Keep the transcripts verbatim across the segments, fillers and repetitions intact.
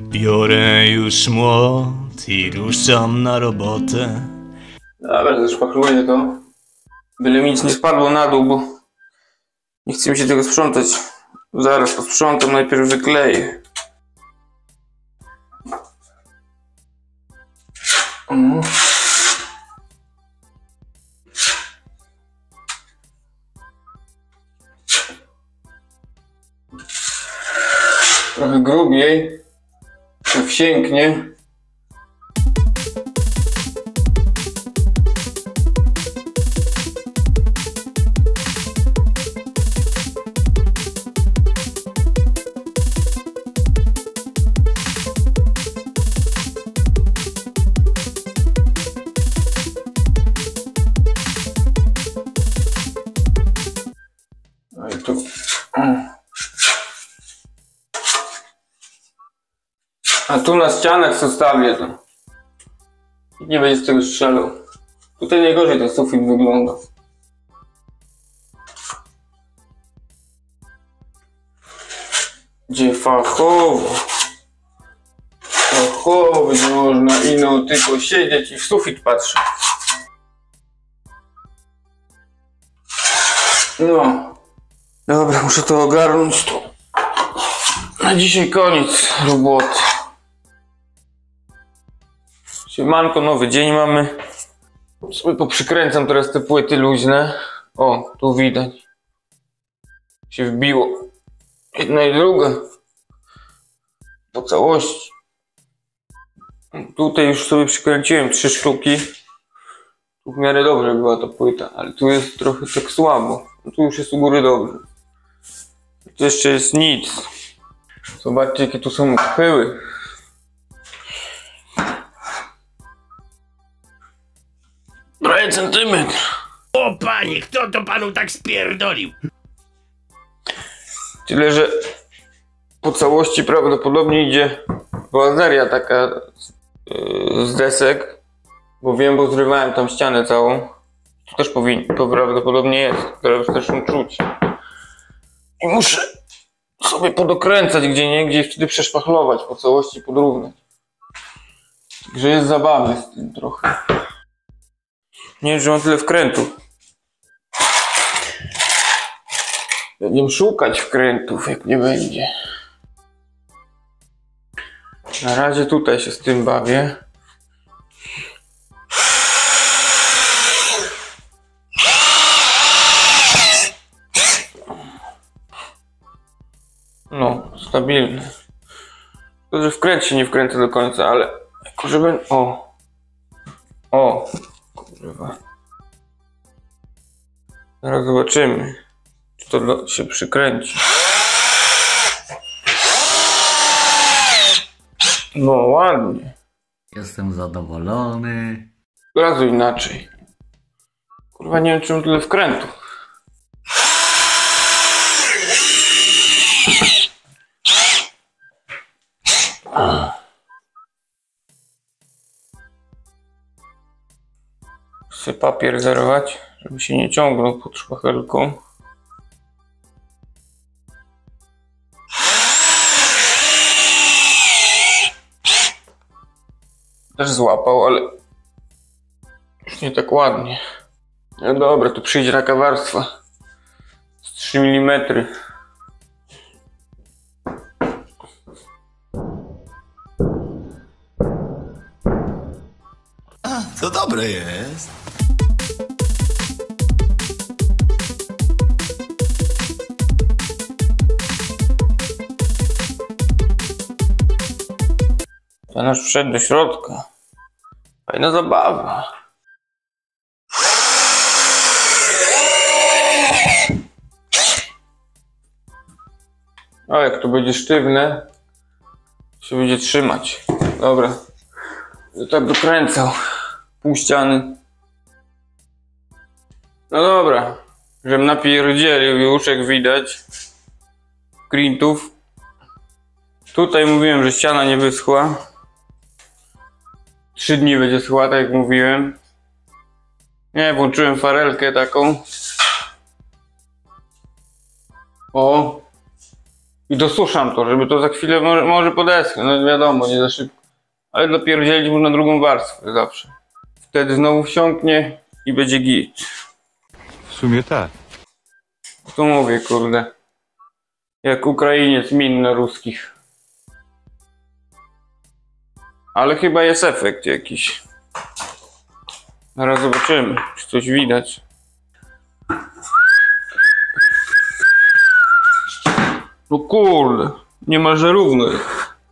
Biorę już młot i ruszam na robotę. Dobra, zaszpachluję to. Byle mi nic nie spadło na dół, bo nie chce mi się tego sprzątać. Zaraz posprzątam, najpierw wykleję. Mm. Trochę grubiej, to wsięknie. No i tu. A tu na ścianach zostawię to. Nie będzie z tego strzelał. Tutaj najgorzej ten sufit wygląda. Gdzie fachowo. Fachowo będzie można ino tylko siedzieć i w sufit patrzeć. No. Dobra, muszę to ogarnąć tu. Na dzisiaj koniec roboty. Siemanko, nowy dzień mamy. Sobie poprzykręcam teraz te płyty luźne. O, tu widać. Się wbiło. Jedna i druga. Po całości. Tutaj już sobie przykręciłem trzy sztuki. Tu w miarę dobrze była ta płyta, ale tu jest trochę tak słabo. Tu już jest u góry dobrze. Tu jeszcze jest nic. Zobaczcie, jakie tu są pyły. Prawie centymetr. O panie, kto to panu tak spierdolił? Tyle, że po całości prawdopodobnie idzie boazeria taka yy, z desek. Bo wiem, bo zrywałem tam ścianę całą. Tu też powinien, to prawdopodobnie jest. Teraz też ją czuć. I muszę sobie podokręcać gdzieniegdzie i wtedy przeszpachlować po całości, podrównać. Także jest zabawy z tym trochę. Nie wiem, że mam tyle wkrętów. Będziemy szukać wkrętów, jak nie będzie. Na razie tutaj się z tym bawię. No, stabilny. To, że wkręt się nie wkręca do końca, ale jako żeby... O! O! Kurwa. Zaraz zobaczymy, czy to się przykręci. No, ładnie. Jestem zadowolony. Od razu inaczej. Kurwa, nie wiem, czym tyle wkrętów. Chcę papier zerwać, żeby się nie ciągnął pod szpachelką. Też złapał, ale już nie tak ładnie. No dobra, tu przyjdzie taka warstwa z trzy milimetry. A, to dobre jest. Ten aż wszedł do środka. Fajna zabawa. O, jak to będzie sztywne, się będzie trzymać. Dobra. Ja tak dokręcał. Pół ściany. No dobra. Żebym napierdzielił już, jak widać. Grintów. Tutaj mówiłem, że ściana nie wyschła. Trzy dni będzie schła, tak jak mówiłem. Nie, włączyłem farelkę taką. O. I dosuszam to, żeby to za chwilę może, może podeschnę. No wiadomo, nie za szybko. Ale dopierdzielić można drugą warstwę zawsze. Wtedy znowu wsiąknie i będzie git. W sumie tak. To mówię, kurde. Jak Ukrainiec min na ruskich. Ale chyba jest efekt jakiś. Zaraz zobaczymy, czy coś widać. No kurde, niemalże równo jest.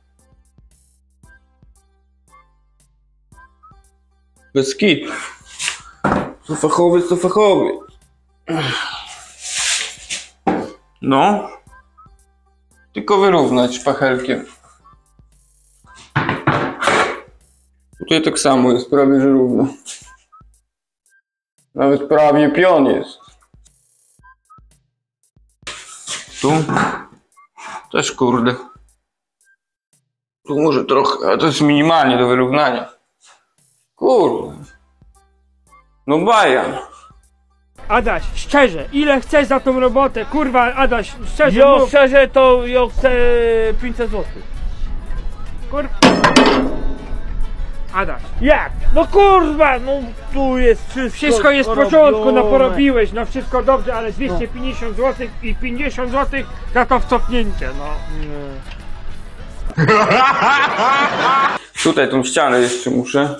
Bez kitu. To fachowiec, to fachowiec. No. Tylko wyrównać szpachelkiem. Tutaj tak samo jest, prawie że równo. Nawet prawie pion jest. Tu. Też kurde. Tu może trochę, ale to jest minimalnie do wyrównania. Kurde. No bajan. Adaś, szczerze, ile chcesz za tą robotę? Kurwa, Adaś, szczerze Jo, mów. szczerze to ja chcę pięćset złotych. Kurwa. Adaś, Jak? No kurwa, no tu jest wszystko wszystko jest w porobione. porządku, no porobiłeś, no wszystko dobrze, ale dwieście pięćdziesiąt złotych i pięćdziesiąt złotych za to wcofnięcie, no. Tutaj tą ścianę jeszcze muszę.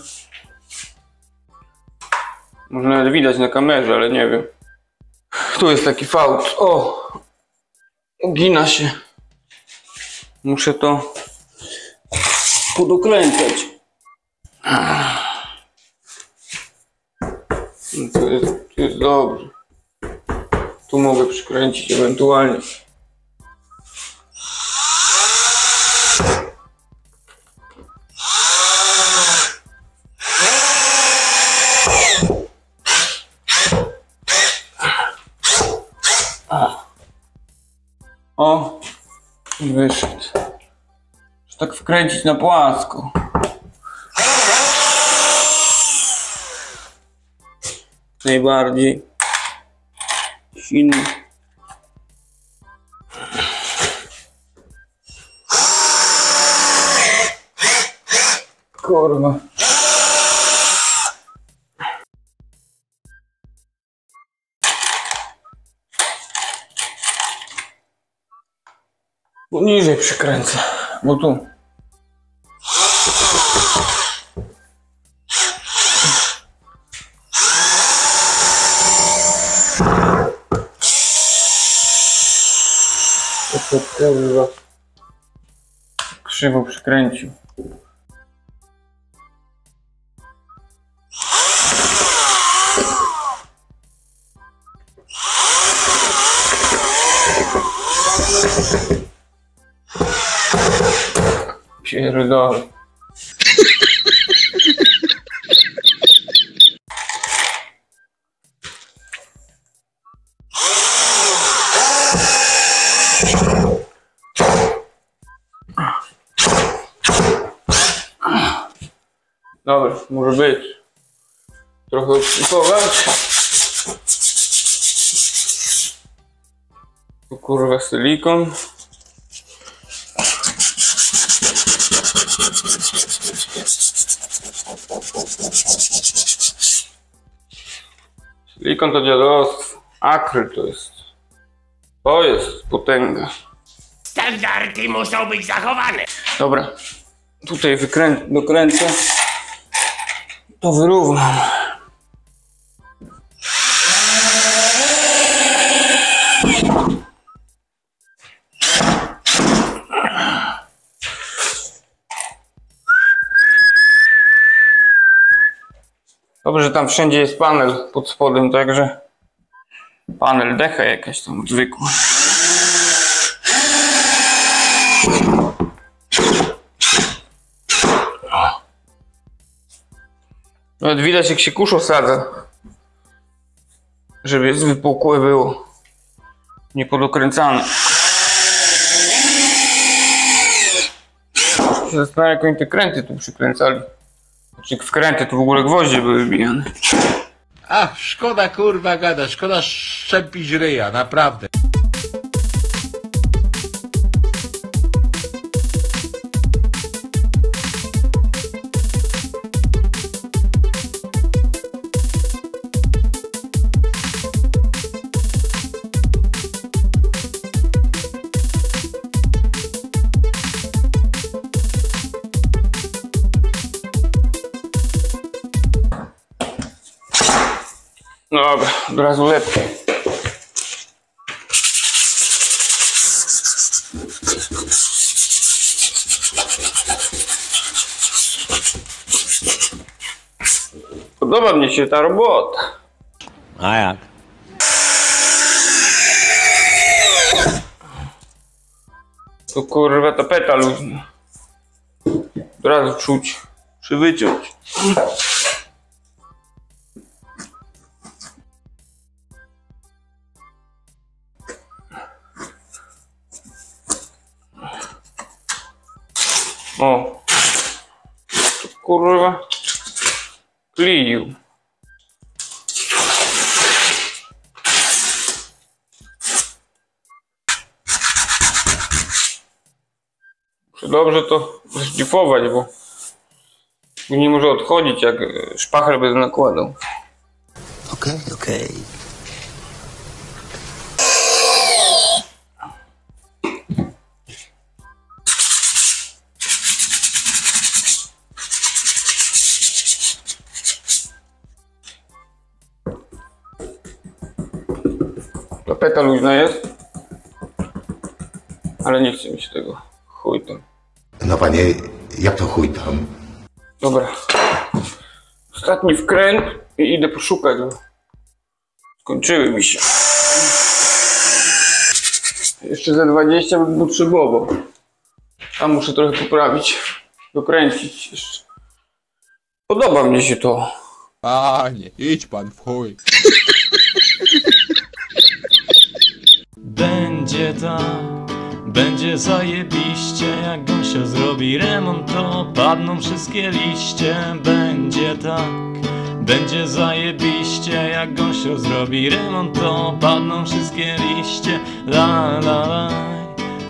Może nawet widać na kamerze, ale nie wiem. Tu jest taki fałd. O! Ugina się. Muszę to podokręcać. No to jest, to jest dobrze. Tu mogę przykręcić ewentualnie. O, wyszedł. Muszę tak wkręcić na płasko. Najbardziej silny. Kurwa. Bo niżej przykręcę, bo tu. To kurwa. Krzywo przykręcił. Pierdolę. Dobra, może być. Trochę odszlifować. Tu kurwa silikon. Silikon to dziadostwo. Akryl to jest. To jest potęga. Standardy muszą być zachowane. Dobra. Tutaj wykrę... dokręcę. To wyrównam. Dobrze, że tam wszędzie jest panel pod spodem, także panel decha jakaś tam zwykła. Nawet widać, jak się kurz osadza, żeby wypukłe było, nie podokręcane. Zastanawiam, jak oni te kręty tu przykręcali. Znaczy wkręty tu w ogóle gwoździe były wbijane. Ach, szkoda, kurwa, gada, szkoda szczepić ryja, naprawdę. No dobra, od razu lepiej. Podoba mi się ta robota. A jak? To kurwa tapeta luźna. Od razu czuć. Czy wyciąć. O. To kurwa. Klił. Muszę dobrze to zszlifować, bo nie może odchodzić, jak szpachel bez nakładał. Okej, okej. Tapeta luźna jest, ale nie chce mi się tego. Chuj tam. No panie, jak to chuj tam? Dobra. Ostatni wkręt i idę poszukać, bo skończyły mi się. Jeszcze ze dwadzieścia bym potrzebował. Tam muszę trochę poprawić, dokręcić jeszcze. Podoba mnie się to. Panie, idź pan w chuj. Będzie tak, będzie zajebiście. Jak Gosia zrobi remont, to padną wszystkie liście. Będzie tak, będzie zajebiście. Jak Gosia zrobi remont, to padną wszystkie liście. La la la.